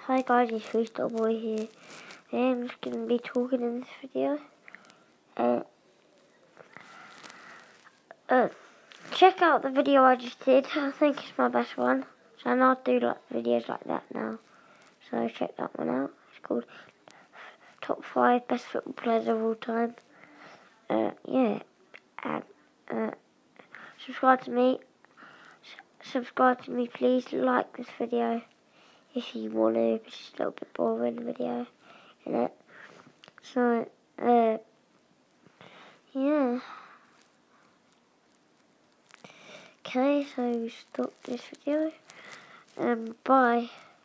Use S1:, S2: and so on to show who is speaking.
S1: Hi guys, it's Freestyle Boy here. I'm just going to be talking in this video. Check out the video I just did. I think it's my best one. So I know I do like videos like that now. So check that one out. It's called Top 5 Best Football Players of All Time. Yeah. And subscribe to me. Subscribe to me, please. Like this video if you want to. It's just a little bit boring video, isn't it? So, yeah. Okay, so stop this video. Bye.